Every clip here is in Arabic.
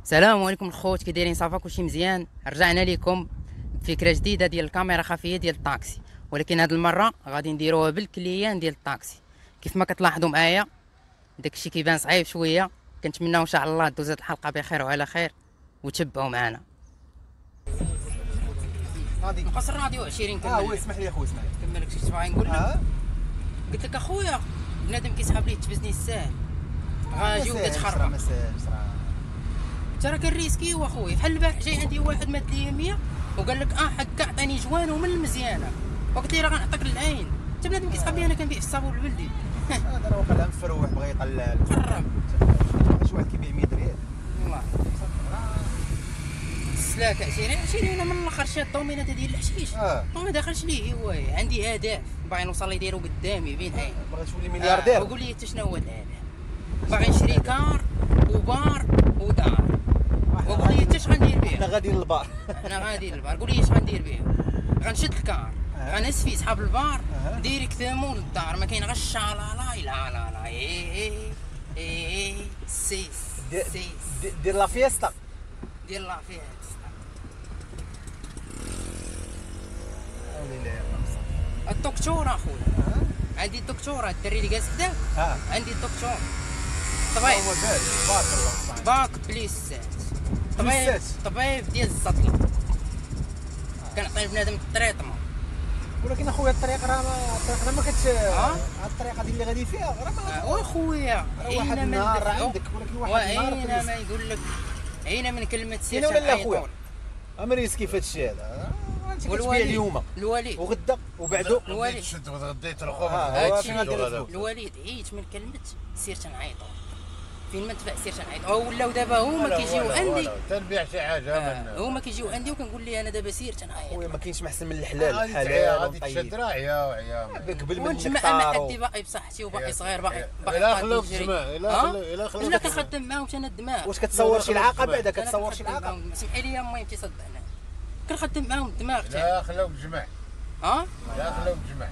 السلام عليكم الخوت، كي دايرين؟ صافا كلشي مزيان. رجعنا لكم بفكره جديده ديال الكاميرا خفيه ديال الطاكسي، ولكن هذه المره غادي نديروها بالكليان ديال الطاكسي. كيف ما كتلاحظوا معايا داكشي كيبان صعيب شويه. كنتمناو ان شاء الله دوزات الحلقه بخير وعلى خير وتشبعوا معنا. غادي نقص الراديو 20 كمل. وي اسمح لي اخويا، اسمح لي. كمل شي باغي نقول لك. قلت لك اخويا بنادم كيسحب ليه التبزني الساهل غاجي وكتخرب. انت راه كنريسكي واخويا. بحال البارح جاي عندي واحد ماد لي 100 وقال لك حكا عطاني جوان ومن المزيانه، وقلت لي راه غنعطيك العين. انت بنادم كيسحب لي، انا كنبيع في الصابون البلدي. هذا راه واقيلا مفروح بغى يطلع خرب. شي واحد كيبيع 100 ريال والله السلاكه 20 انا من الاخر شاد الدومينات ديال الحشيش. وما داخلش ليه هو. عندي اهداف باغي نوصل لي دايرو قدامي بين عين. باغي تولي ملياردير. وقول لي انت شنو هو الاهداف؟ باغي نشري كار وبار ودار. وقول لي انت اش غندير بيه؟ انا غادي للبار. انا غادي للبار. قول لي اش غندير بيه؟ غنشد الكار، غنهز فيه صحاب البار، ديريكت ثمون للدار. ما كاين غير الشالالا. لا اي سيس دير لا فيستا. دير لا فيها. الدكتور اخويا، عندي الدكتور. الدري اللي جالس قدام عندي الدكتور. طبيب بارك الله. باك بليسات. طبيب ديال الزطل. كنعطي لبنادم التريطمون. ولكن اخويا الطريق راه ما كتش الطريقه اللي غادي فيها راه ما واخويا واحد النهار راه عندك، ولكن واحد النهار ما يقول لك عينا من كلمه سير ولا لا اخويا امريسكي في هذا الشيء هذا. انت كتبيع اليوم الوليد وغدا وبعدو الوليد شد غديت الخوف. الوليد عييت من كلمه سير تنعيطوا. فين ما تباع سير تنعيطوا. ولاو دابا هما كيجيو عندي تنبيع شي حاجه هما كيجيو عندي وكنقول لي انا دابا سير تنعيط. خويا ما كاينش محسن من الحلال. غادي تشد راعيه وعيا قبل منك وانت ما حدي باقي بصحتي وباقي صغير باقي الا خلوك تجمع الا خلوك كنخدم معاهم انا الدماغ. واش كتصور شي العاقه بعدا؟ كتصور شي العاقه؟ سمحي لي المهم تصدقنا كنخدم معاهم الدماغ تاعي. لا خلوك تجمع. لا خلوك تجمع.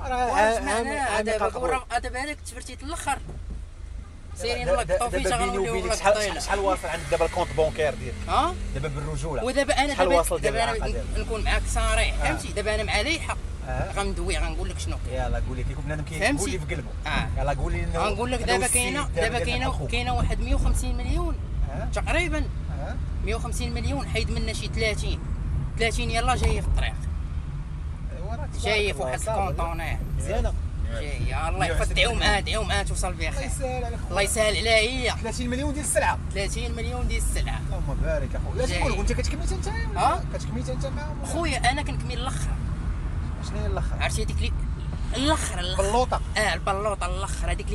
راه دابا هذاك تفرتيت الاخر. سيرين الله قطو في شغل ولا شحال واصل عندك دابا الكونت بونكير ديالك؟ دابا بالرجوله. ودابا انا دابا نكون معاك صريح، فهمتي؟ دابا انا مع ليحه غندوي غنقول لك شنو كاين. يلا قول لي كيكون بنادم كيقول لي في قلبه. يلا قول لي. غنقول لك دابا كاينه واحد 150 مليون تقريبا. 150 مليون حيد منا شي 30 يلا جايه في الطريق. جايه في واحد الكونطونير مزيانه. جايه. الله يحفظ. دعيو معاه توصل بها خير. الله يسهل عليها هي. 30 مليون ديال السلعه. 30 مليون ديال السلعه. اللهم بارك اخويا. لا تقول انت كتكمل انت كتكمل انت معاهم. خويا انا كنكمل الاخر. شنو هي الاخر؟ عرفتي ديك اللي الاخر البلوطه. البلوطه الاخر هذيك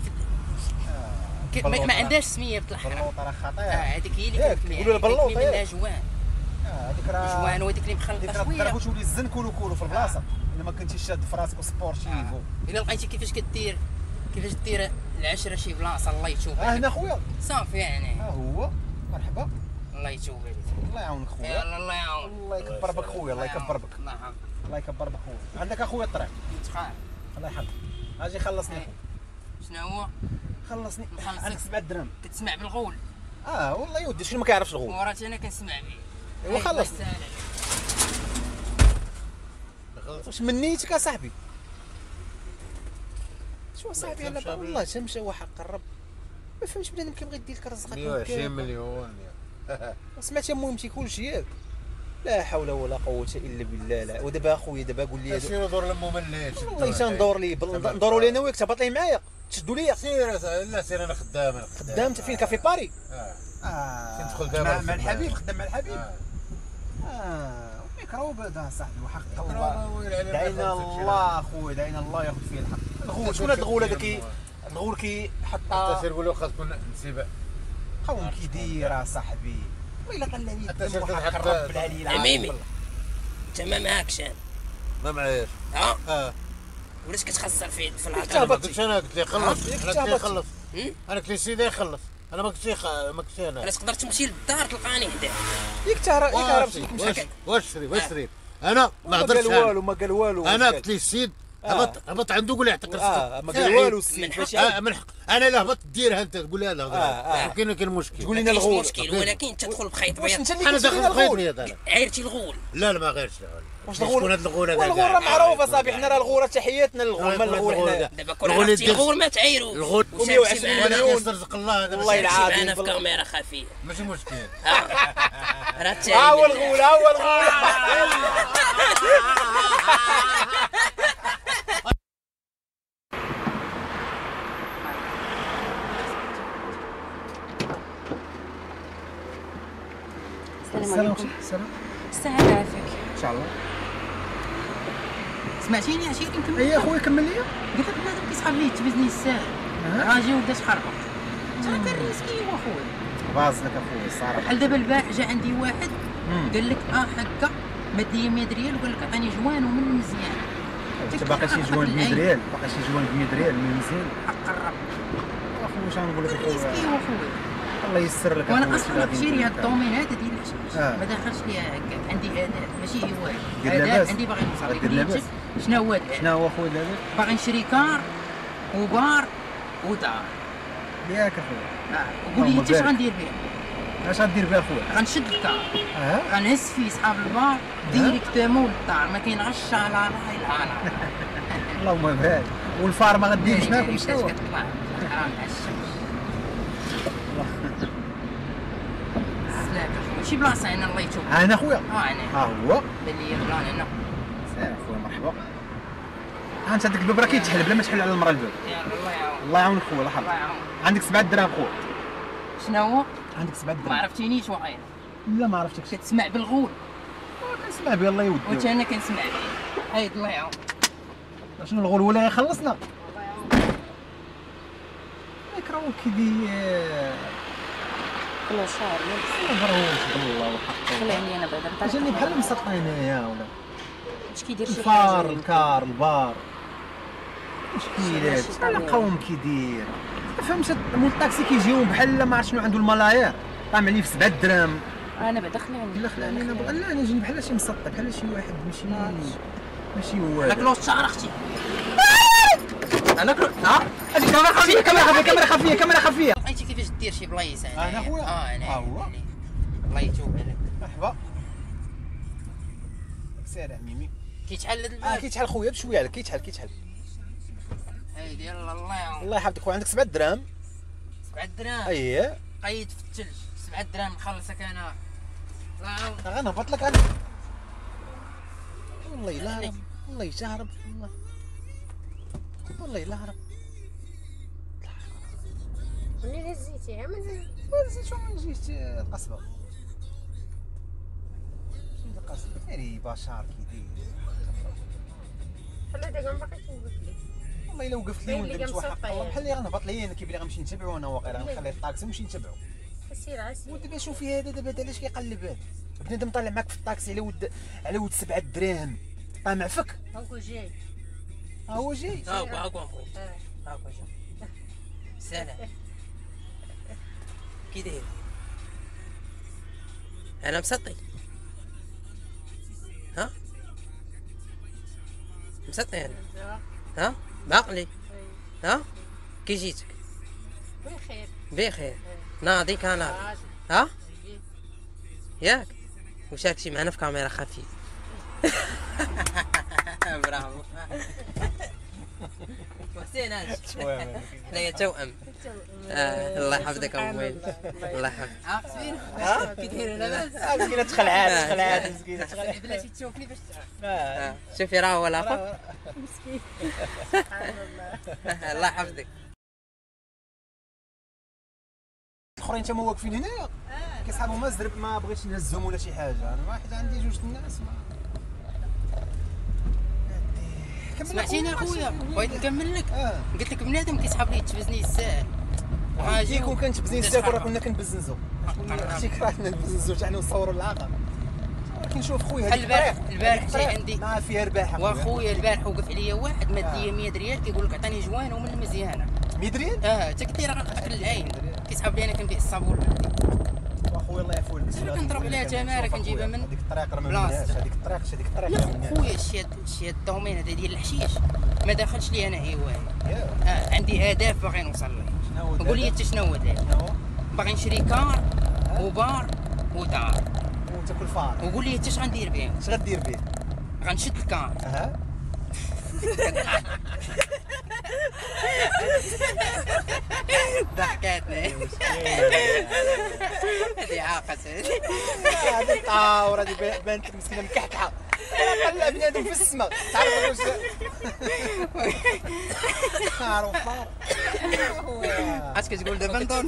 اللي ما عندهاش سميه بالاحرى. البلوطه راه خطيره. هذيك هي اللي كنكمل. يقولوا البلوطه منها جوان. هذيك راه جوان وديك اللي مخلطه شويه. ديك تولي الزن كولو في البلاصه. الا ما كنتيش شاد في راسك وسبورتيفو. الا لقيتي كيفاش دير العشره شي بلاصه الله يتوب. هنا خويا صافي يعني. هو مرحبا. الله يتوب عليك. الله يعاونك خويا. يلا الله يعاون. الله يكبر بك خويا. الله يكبر بك. الله يكبر بك خويا. عندك اخويا الطريق. متخاف. الله يحفظك. اجي خلصني اخويا. شنو هو؟ خلصني. عندك 7 درهم. كتسمع بالغول؟ والله يا ودي شنو ما كيعرفش الغول. وراتي انا كنسمع به. ايوا خلص. واش من نيتك اصاحبي؟ شو صاحبي انا والله تمشى وحق الرب ما فهمتش بنادم كيبغي يدير لك رزقك 120 مليون. سمعتي مهمتي كلشي ياك. لا حول ولا قوه الا بالله. لا ودابا اخويا دابا قول لي سير دور لمو من ليش والله تندور لي ندوروا لي انا وياك تهبط لي معايا تشدوا لي. سير انا خدام انت فين كافي باري؟ تدخل دابا مع الحبيب. خدام مع الحبيب. ميكروب هذا صاحبي وحق الله. دعينا الله خويا دعينا الله ياخذ فيه الحق. الغول شكون هذا الغول هذا الغول كيحطها. سير قول له خاص تكون نسيبه. قوم كيدير صاحبي. ويلا قال لي وحق الرب العلي العظيم. عميمي انت ما معاكش ما معايش. ولاش كتخسر في العقل؟ ما قلتش انا. قلت لي خلص. انا قلت لي سيدي يخلص. انا ما قلتش انا. علاش تقدر تمشي للدار تلقاني هدا. ياك تعرف واش شري انا ما هضرتش والو. ما قال والو. انا قلت لي السيد هبط عنده قول يعطيك رزقك. ما قال والو السيد من فاش من حق انا لا هبط ديرها انت تقول لي هذا كاين مشكل. تقول لنا الغول مشكل، ولكن تدخل بخيط واش بيض. انت اللي انا كتقول داخل لنا بخيط الغول؟ بيض انا. عيرتي الغول. لا ما غيرش. واش شكون هذا الغول هذا؟ الغول راه معروف اصاحبي، حنا راه الغوره تحياتنا للغول، ما الغول حنا دابا كل عرفتي الغول ما تعايروش. الغول 120 مليون يرزق الله هذا. والله العظيم انا في كاميرا خفيه. ماشي مشكل. راه ها هو الغول، ها هو الغول. السلام عليكم. السلام الساعة عافاك. ان شاء الله. سمعتيني عشيرتي نكمل؟ اي اخويا كمل لي. قلت لك بنادم كيسحب لي تبزني الساعه راجي ودات خربق. ترى كان ريسكي واخويا. باص لك اخويا الصراحه. بحال دابا البارح جا عندي واحد قال لك هكا مد لي 100 ريال وقال لك عطاني جوان ومن مزيان. انت باقي شي جوان ب 100 ريال، باقي شي جوان ب 100 ريال من مزيان. حق الرب. اخويا واش غنقول لك ريسكي اخويا؟ واخويا. الله يسر لك. وانا اصلا كشيري هاد الدومين هذا ديال الحشيش آه. ما داخلش ليها هكاك، عندي اداء ماشي هوايه. دير اداء لاباس. عندي باغي نوصل. دير لاباس. شنو هو هذا؟ شنو هو اخويا دابا؟ باغي نشري كار وبار ودار. ياك اخويا. وقول لي انت اش اللهم غندير بها؟ اش غدير بها اخويا؟ غنشد الكار اه غنهز فيه صحاب البار ديريكتومون للدار، ما كاين غير الشالا العالا. اللهم بارك. والفار ما غديرش معاك واش هو؟ كتطلع حرام على الشمس. سلاك اخويا شي بلاصه هنا الله يتوب. انا اخويا. انا ها هو. بان لي البلان هنا. سير اخويا مرحبا. انت هذاك الباب راه كيتحل بلا ما تحل على المرا الباب. يا الله يعاون. الله يعاونك خويا الله الله يحفظك. يعاون. عندك 7 دراهم خويا. شنو هو؟ عندك 7 ما دراهم. عرفتينيش وعير. لا ما عرفتكش. كتسمع بالغول كنسمع به الله يودي. وانت انا كنسمع به. هايد الله يعاون. شنو الغول ولا غيخلصنا؟ ياك راه هو كيدير. والله شهر نفس. مبروك بالله وحق. خليني انا بعدا نطلع. جاني بحال مسطح هنايا ولا اش كيدير شي الفار حاجه. الكار البار مشكلات. شي بحال طبيعي. قوم كيدير. فهمت مول الطاكسي كيجيو بحال ما عرفت شنو عنده الملايير طامع عليه في 7 دراهم. انا بعدا خليني. لا خلاني انا لا انا جاني بحال شي مسطح بحال شي واحد ماشي هو انا هذا. كلوش شعر اختي. انا ها هذه كاميرا خفيه كاميرا خفيه كاميرا خفيه. عرفتي كيفاش دير شي بلايص انا. أنا خويا. انا. هو. الله يتوب عليك. مرحبا. سير ميمي. كيتحل هاد الباب. كيتحل خويا بشويه عليك كيتحل. هايدي يلا الله يعاون. الله يحفظك خويا عندك 7 دراهم. 7 دراهم اييه قيد في الثلج. 7 دراهم نخلصك انا. الله يعاون. غنهبط لك انا. والله لا هرب والله يجهرب والله لا هرب. منين هزيتي ها من شو من جيت القصبه. شنو القصبه دايري بشار كيدير. خلي داك ما باقيش نقول لك والله الا وقفت لي باين لي وندرت واحد مسطية. الله بحال اللي غنهبط لي انا كيبان لي غنمشي نتبعو انا واقيلا غنخلي الطاكسي ونمشي نتبعو. سير عسير ودابا شوفي هذا دابا علاش كيقلب هذا بنادم طالع معاك في الطاكسي على ود 7 دراهم طامع فك. هاكو جاي ها هو جاي. هاكو هاكو جا. سلام. كي داير؟ انا مسطي. ها؟ مسطي انا. ها؟ باقلي. ها؟ كي جيتك؟ بخير بخير. ناضي كان ناضي. ها؟ ياك؟ وشاركتي معنا في كاميرا خفية. برافو. وحسين هذا حنايا توأم. الله يحفظك أبوي. الله يحفظك. سمير كي داير لاباس؟ مسكينه تخلعات مسكينه تخلعات. بلاتي تشوفني باش آه. شوفي راه هو الاخر. مسكين سبحان الله. الله يحفظك. الاخرين تما واقفين هنايا كيسحبوا ما زرب ما بغيتش نهزهم ولا شي حاجه. انا واحد عندي جوج الناس ما سمعتيني اخويا بغيت نكمل لك. اه قلت لك بنادم كيسحب لي تبزني الساعه غاجي كون كانت بزنس كون راه كنا كنبزنزو اختي كرهنا نبزنزو حتى حنا نصوروا العاقه. ولكن شوف خويا البارح جاي عندي ما فيها رباح واخويا البارح وقف عليا واحد مد لي 100 ريال كيقول لك عطاني جوان ومن المزيانه. 100 ريال. حتى كنت راه غنقتل العين كيسحب لي انا كنبيع الصابون. واخويا الله يعفو لك انا كنضرب عليها تماره كنجيبها من هذيك الطريق راه ما بلاصتها. منهاش، هذيك الطريق لا خويا الشيء الدومين هذا ديال الحشيش ما داخلش لي انا هوايه. عندي اهداف باغي نوصل ليه. قول لي انت شنو هو دابا؟ باغي نشري كار وبار ودار وتاكل فار. وقول لي انت اش غندير بهم؟ اش غدير به؟ غنشد الكار. ضحكاتني هذه عاقت هذه الطاوره هذه بانت مسكينه مكحكحه طلع بنادم في السماء تعرف واش كار وفار. اش كتقول دابا ندور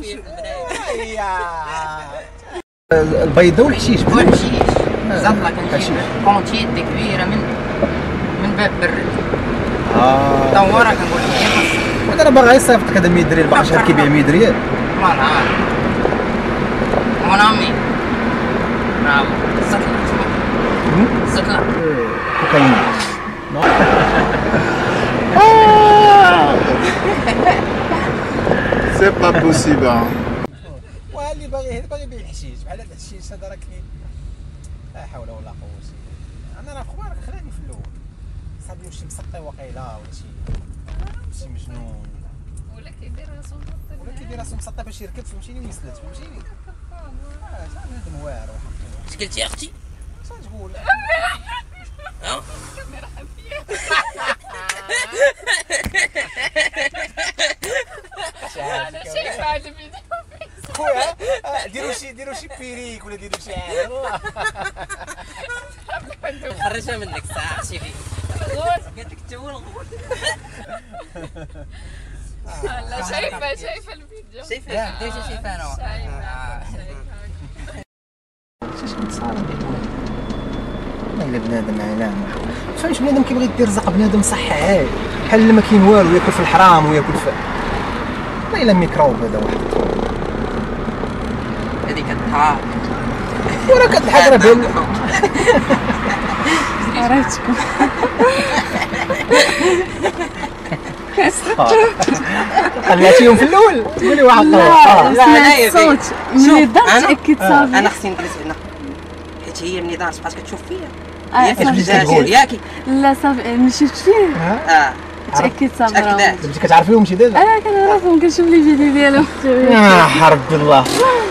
البيضه والحشيش والحشيش زطله كنجيب كونتيتي كبيره من باب برد دوره كنقول لهم ودابا باغي يصيفطك هذا 100 درهم باقي شهر كيبيع 100 ريال. والله العظيم مون امي برافو زطله كاين سي با بوسيبل. واللي باغي يبيع الحشيش بحال هذا الحشيش هذا راه كاين. لا حول ولا قوه الا بالله. انا راه خويا خلاني في الاول صاحبي واش مسقي وقيله ولا شي مجنون ولا كيدير راسو مبطل. ولا كيدير راسو مسطى باش يركب فهمتيني ويسلت فهمتيني. شحال بنادم واعر وحقيقي. اش قلتي يا اختي؟ اش تقول؟ انا شايفه هذا الفيديو. خويا ديروا شي بيريك ولا ديروا شي حاجه والله. خرجها منك الساعه اختي فيك قالت لك انت هو الغول. لا شايفه الفيديو. شايفه ديجا شايفه انا شاش كنتصارى والله الا بنادم علام فهمتش بنادم كيبغي يدير رزق بنادم صحي بحال ما كاين والو ياكل في الحرام وياكل في والله الا ميكروب هذا واحد هذيك كتضحك ولا كضحك راه بان عرفتكم خلاتيهم في الاول تقولي واحد لا لا، سمعت يا الصوت بيه. ملي شوف، درت أنا- تاكد صافي انا خصني نجلس هنا حيت هي ملي دارت بقات كتشوف فيا صافي. تقول؟ ياكي لا صافي ملي شفت فيه تاكد صافي راه تأكدات. انت كتعرفيهم شي دابا انا كنعرفهم كنشوف لي فيديو ديالهم ربي الله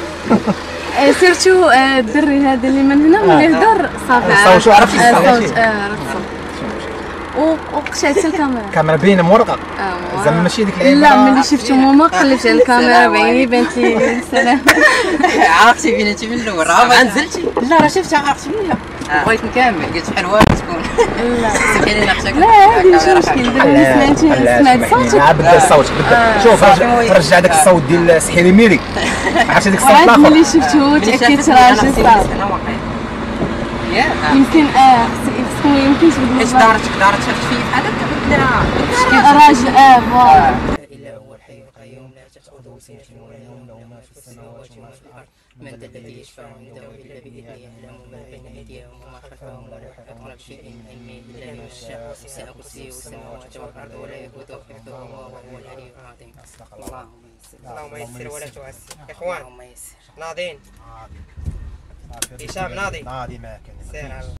سيرتو الدري هذا اللي من هنا ملي هدر صافي الصوت شو عرفتي الصوت عرفتي؟ عرفت الصوت وقشعت الكاميرا الكاميرا باينه مورقه زعما ماشي ديك اللعيبه لا ملي شفتو ماما قلبت على الكاميرا بعيني بانت لي السلام عرفتي فين انت من الاول راه نزلتي لا راه شفتها عرفت فيا بغيت نكمل قلت بحال واحد تكون لا سمحي لي نقشك لا هادي ماشي مشكل دابا سمعت صوتك بدل الصوت شوف رجع داك الصوت ديال سحيري ميري عرفتي ديك الصوت وعاد الاخر ملي شفتو تاكدت راجل صافي يمكن خصكم يمكن حيت تبدلوا دارت شفت فيه بحال هكا راجل فوالا الا هو الحي القيوم لا تاخذه سنه ولا نوم له ما في السماوات وما في الارض من ذا الذي يشفع عنده الا باذنه يعلم ما بين ايديهم وما خلفهم ولا يحيطون بشيء من علمه الا بما شاء وسع كرسيه السماوات والارض ولا يؤوده حفظهما وهو العلي العظيم. اللهم يسر ولا تعسر يا اخوان. اللهم يسر ناضين هشام ناضي ناضي معك سير على